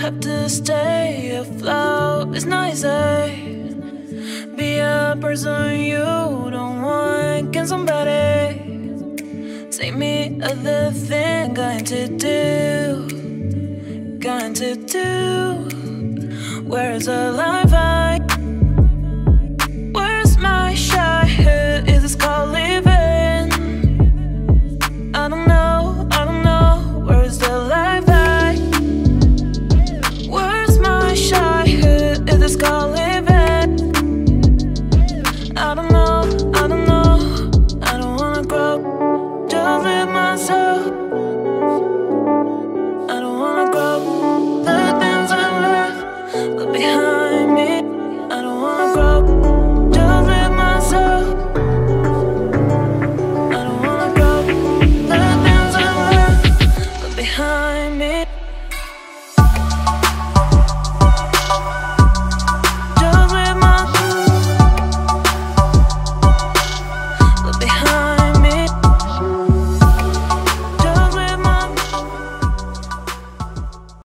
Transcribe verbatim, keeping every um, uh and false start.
have to stay afloat. It's not easy. Be a person you don't want. Can somebody take me other thing? Going to do, going to do. Where's the life I? Where's my shy? Who is this called living? I don't know, I don't know. Where's the life I? Where's my shy? Who is this called?